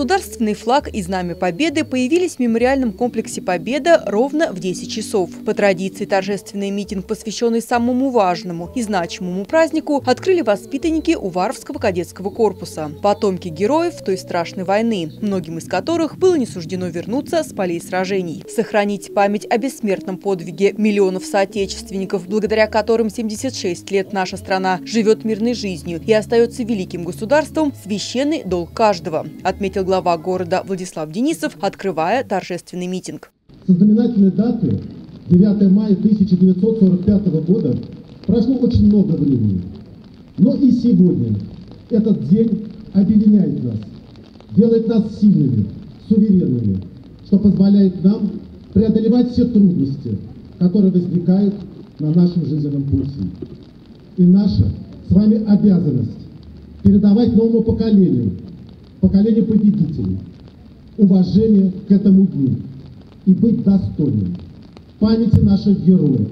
Государственный флаг и Знамя Победы появились в мемориальном комплексе «Победа» ровно в 10 часов. По традиции торжественный митинг, посвященный самому важному и значимому празднику, открыли воспитанники Уваровского кадетского корпуса. Потомки героев той страшной войны, многим из которых было не суждено вернуться с полей сражений. Сохранить память о бессмертном подвиге миллионов соотечественников, благодаря которым 76 лет наша страна живет мирной жизнью и остается великим государством, священный долг каждого, отметил глава города Владислав Денисов, открывая торжественный митинг. Со знаменательной даты 9 мая 1945 года прошло очень много времени. Но и сегодня этот день объединяет нас, делает нас сильными, суверенными, что позволяет нам преодолевать все трудности, которые возникают на нашем жизненном пути. И наша с вами обязанность передавать новому поколению победителей, уважение к этому дню и быть достойным памяти наших героев,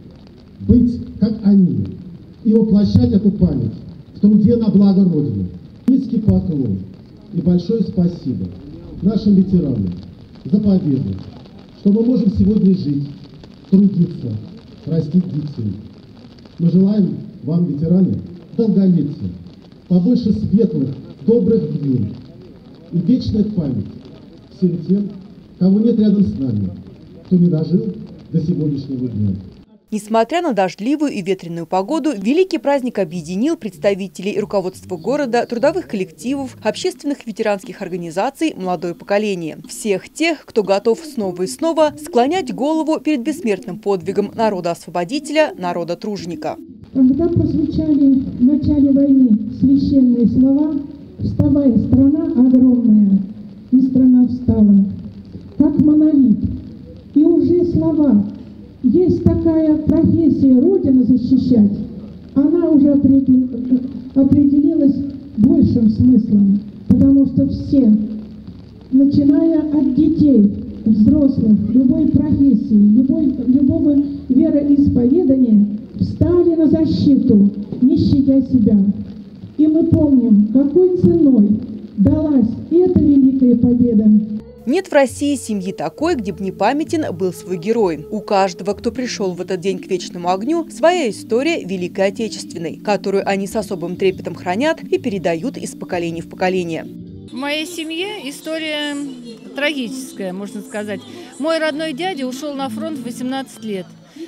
быть как они и воплощать эту память в труде на благо Родины. Низкий поклон и большое спасибо нашим ветеранам за победу, что мы можем сегодня жить, трудиться, растить детей. Мы желаем вам, ветераны, долголетия, побольше светлых, добрых дней и вечная память всем тем, кого нет рядом с нами, кто не дожил до сегодняшнего дня. Несмотря на дождливую и ветреную погоду, великий праздник объединил представителей и руководства города, трудовых коллективов, общественных ветеранских организаций, молодое поколение. Всех тех, кто готов снова и снова склонять голову перед бессмертным подвигом народа-освободителя, народа-труженика. Когда прозвучали в начале войны священные слова «Вставай, страна огромная», и страна встала, как монолит. И уже слова «Есть такая профессия Родину защищать», она уже определилась большим смыслом, потому что все, начиная от детей, взрослых, любой профессии, любого вероисповедания, встали на защиту, не щадя себя. И мы помним, какой ценой далась эта великая победа. Нет в России семьи такой, где бы не памятен был свой герой. У каждого, кто пришел в этот день к вечному огню, своя история Великой Отечественной, которую они с особым трепетом хранят и передают из поколения в поколение. В моей семье история трагическая, можно сказать. Мой родной дядя ушел на фронт в 18 лет.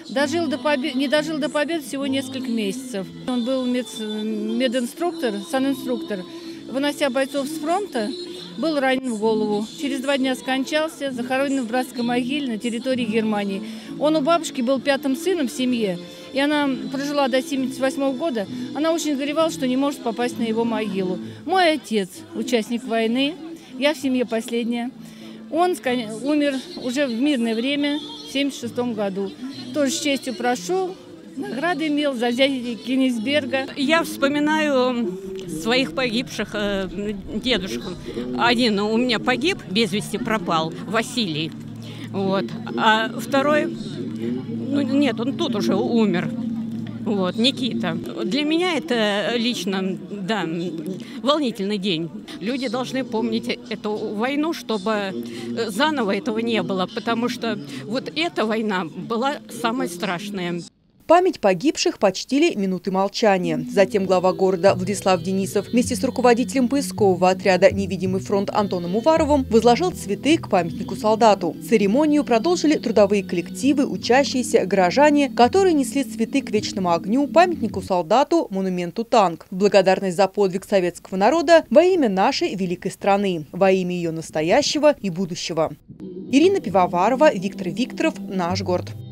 Не дожил до побед всего несколько месяцев. Он был мединструктор, санинструктор. Вынося бойцов с фронта, был ранен в голову. Через 2 дня скончался, захоронен в братской могиле на территории Германии. Он у бабушки был 5-м сыном в семье, и она прожила до 1978 года. Она очень горевала, что не может попасть на его могилу. Мой отец, участник войны, я в семье последняя. Он умер уже в мирное время, в 1976 году. Тоже с честью прошел, награды имел за взятие Кенигсберга. Я вспоминаю своих погибших дедушку. Один у меня погиб, без вести пропал, Василий. Вот. А второй, нет, он тут уже умер. Вот, Никита. Для меня это лично, да, волнительный день. Люди должны помнить эту войну, чтобы заново этого не было, потому что вот эта война была самая страшная. Память погибших почтили минуты молчания. Затем глава города Владислав Денисов вместе с руководителем поискового отряда «Невидимый фронт» Антоном Уваровым возложил цветы к памятнику солдату. Церемонию продолжили трудовые коллективы, учащиеся, горожане, которые несли цветы к вечному огню, памятнику солдату, монументу «Танк». В благодарность за подвиг советского народа во имя нашей великой страны, во имя ее настоящего и будущего. Ирина Пивоварова, Виктор Викторов, «Наш город».